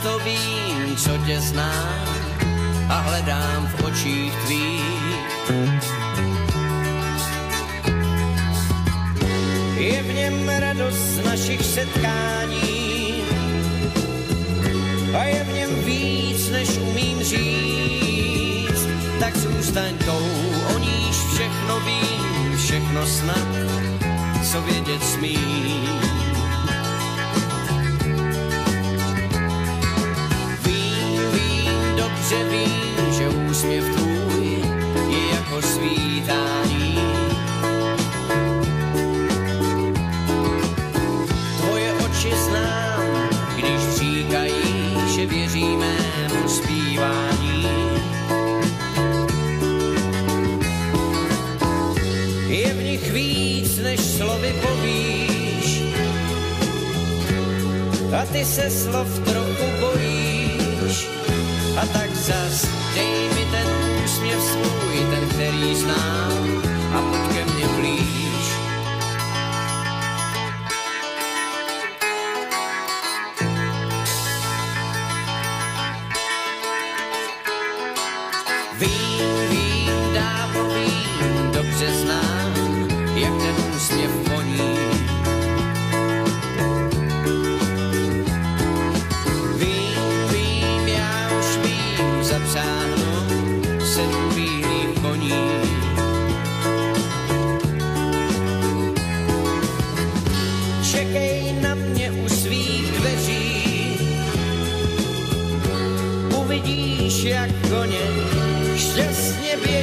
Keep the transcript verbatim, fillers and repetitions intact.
to vím, co tě znám a hledám v očích tvých. Je v něm radost našich setkání a je v něm víc, než umím říct. Tak zůstaň tou, o níž všechno vím, všechno snad, co vědět smím. Vím, vím, dobře vím, že úsměv tvůj je jako svítání. Tvoje oči znám, když říkají, že věří mému zpívání. Je v nich víc, než slovy povíš, a ty se slov trochu bojíš. A tak zas dej mi ten úsměv svůj, ten, který znám, a pojď ke mně blíž. Vím, vím, dávno vím, dobře znám, jak ten úsměv voní. Vím, vím, já už vím, zapřáhnu sedm bílých koní. Čekej na mě u svých dveří, uvidíš, jak koně šťastně běží.